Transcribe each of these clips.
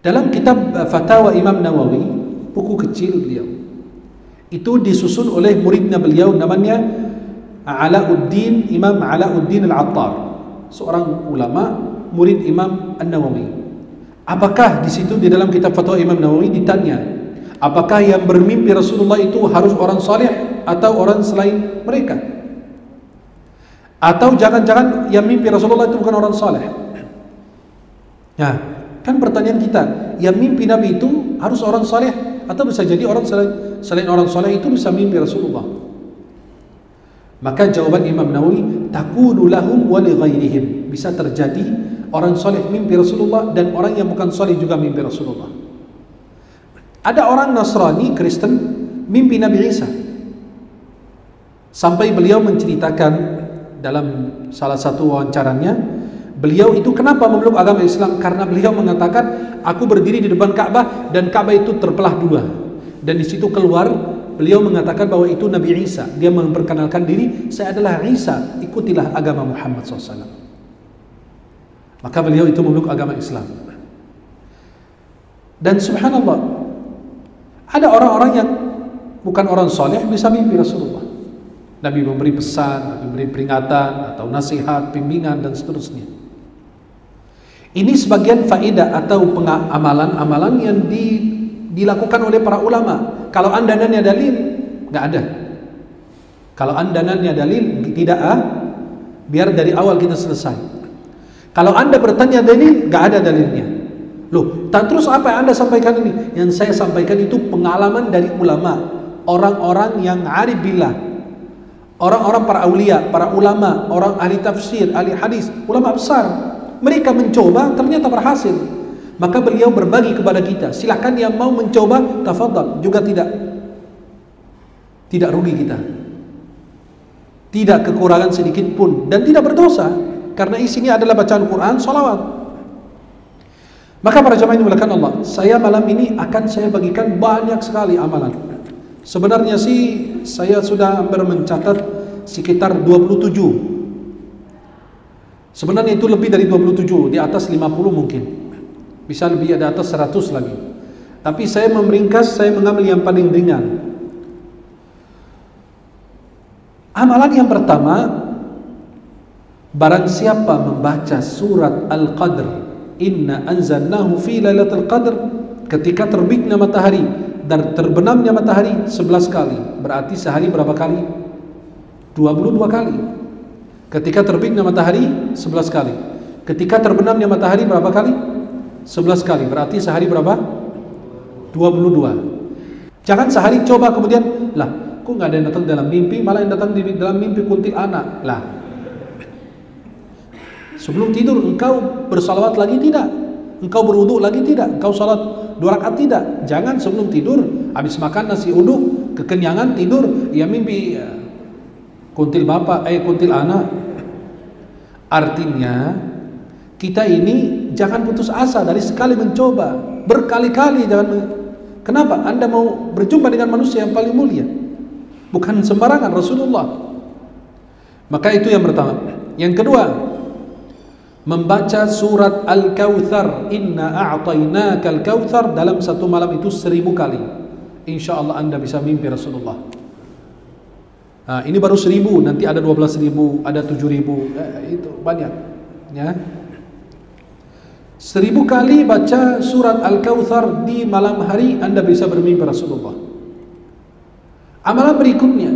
Dalam kitab Fatawa Imam Nawawi, buku kecil beliau, itu disusun oleh muridnya beliau namanya Imam Alauddin Al-Attar, seorang ulama murid Imam An-Nawawi. Apakah di situ di dalam kitab Fatwa Imam Nawawi ditanya, apakah yang bermimpi Rasulullah itu harus orang saleh atau orang selain mereka? Atau jangan-jangan yang mimpi Rasulullah itu bukan orang saleh? Nah, kan pertanyaan kita, yang mimpi Nabi itu harus orang saleh atau bisa jadi orang selain orang saleh itu bisa mimpi Rasulullah? Maka jawaban Imam Nawawi, takunu lahum wa li ghairihim, bisa terjadi orang saleh mimpi Rasulullah dan orang yang bukan saleh juga mimpi Rasulullah. Ada orang Nasrani, Kristen, mimpi Nabi Isa. Sampai beliau menceritakan dalam salah satu wawancaranya, beliau itu kenapa memeluk agama Islam? Karena beliau mengatakan, aku berdiri di depan Ka'bah dan Ka'bah itu terbelah dua. Dan di situ keluar, beliau mengatakan bahwa itu Nabi Isa. Dia memperkenalkan diri, saya adalah Isa, ikutilah agama Muhammad SAW. Maka beliau itu memeluk agama Islam. Dan subhanallah, ada orang-orang yang bukan orang soleh bisa mimpi Rasulullah. Nabi memberi pesan, Nabi memberi peringatan atau nasihat, bimbingan dan seterusnya. Ini sebagian faedah atau amalan-amalan yang dilakukan oleh para ulama. Kalau anda nanya dalil, nggak ada. Kalau anda nanya dalil, tidak biar dari awal kita selesai. Kalau anda bertanya dalil, nggak ada dalilnya. Loh, terus apa yang anda sampaikan ini? Yang saya sampaikan itu pengalaman dari ulama, orang-orang yang arif billah, orang-orang para aulia, para ulama, orang ahli tafsir, ahli hadis, ulama besar. Mereka mencoba, ternyata berhasil. Maka beliau berbagi kepada kita, silakan yang mau mencoba, tafadhal, juga tidak rugi kita, tidak kekurangan sedikit pun, dan tidak berdosa, karena isinya adalah bacaan Quran, salawat. Maka para jamaah yang dimuliakan Allah, saya malam ini akan saya bagikan banyak sekali amalan. Sebenarnya sih saya sudah hampir mencatat sekitar 27. Sebenarnya itu lebih dari 27, di atas 50 mungkin. Bisa lebih, ada atas 100 lagi. Tapi saya meringkas, saya mengambil yang paling ringan. Amalan yang pertama, barang siapa membaca surat Al-Qadr, inna anzalnahu fi lailatul qadr, ketika terbitnya matahari dan terbenamnya matahari 11 kali. Berarti sehari berapa kali? 22 kali. Ketika terbitnya matahari 11 kali. Ketika terbenamnya matahari berapa kali? 11 kali. Berarti sehari berapa? 22. Jangan sehari coba kemudian, lah, kok nggak ada yang datang dalam mimpi, malah yang datang di dalam mimpi kuntil anak. Lah, sebelum tidur engkau bersalawat lagi tidak? Engkau berwudu lagi tidak? Engkau salat 2 rakaat tidak? Jangan sebelum tidur, habis makan nasi uduk, kekenyangan tidur, ya mimpi kuntil bapak, kuntil anak. Artinya kita ini jangan putus asa dari sekali mencoba, berkali-kali jangan. Kenapa? Anda mau berjumpa dengan manusia yang paling mulia, bukan sembarangan, Rasulullah. Maka itu yang pertama. Yang kedua, membaca surat Al-Kautsar, inna a'tainaka al-kautsar, dalam satu malam itu 1000 kali. Insya Allah Anda bisa mimpi Rasulullah. Nah, ini baru 1000, nanti ada 12.000, ada 7.000, itu banyak, ya. 1000 kali baca surat Al-Kautsar di malam hari, Anda bisa bermimpi Rasulullah. Amalan berikutnya,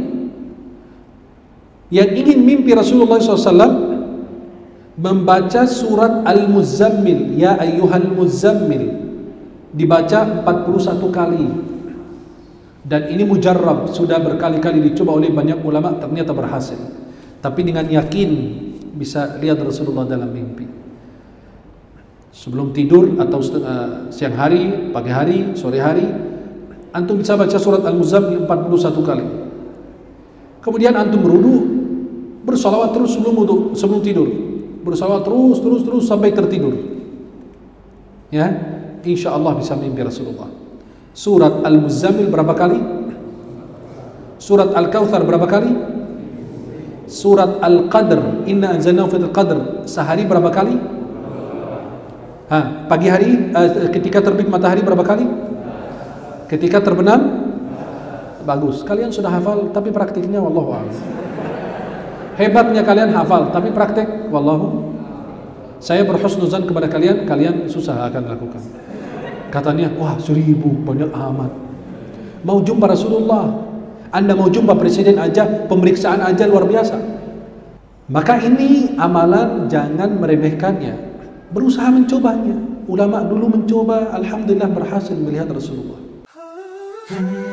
yang ingin mimpi Rasulullah SAW, membaca surat Al-Muzammil, ya ayyuhal muzammil, dibaca 41 kali. Dan ini mujarrab, sudah berkali-kali dicoba oleh banyak ulama, ternyata berhasil. Tapi dengan yakin bisa lihat Rasulullah dalam mimpi. Sebelum tidur atau siang hari, pagi hari, sore hari, antum bisa baca surat Al-Muzammil 41 kali. Kemudian antum berwudu, bersalawat terus sebelum tidur. Bersalawat terus sampai tertidur. Ya, insya Allah bisa mimpi Rasulullah. Surat Al-Muzammil berapa kali? Surat Al-Kautsar berapa kali? Surat Al-Qadr, inna anzalnahu fil qadr, sehari berapa kali? Pagi hari ketika terbit matahari berapa kali? Ketika terbenam? Bagus. Kalian sudah hafal, tapi praktiknya wallahu a'lam. Hebatnya kalian hafal, tapi praktek wallahu. Saya berhusnuzan kepada kalian, kalian susah akan lakukan. Katanya, wah 1000 banyak amat. Mau jumpa Rasulullah, Anda mau jumpa presiden aja, pemeriksaan aja luar biasa. Maka ini amalan jangan meremehkannya. Berusaha mencobanya. Ulama dulu mencoba, alhamdulillah berhasil melihat Rasulullah.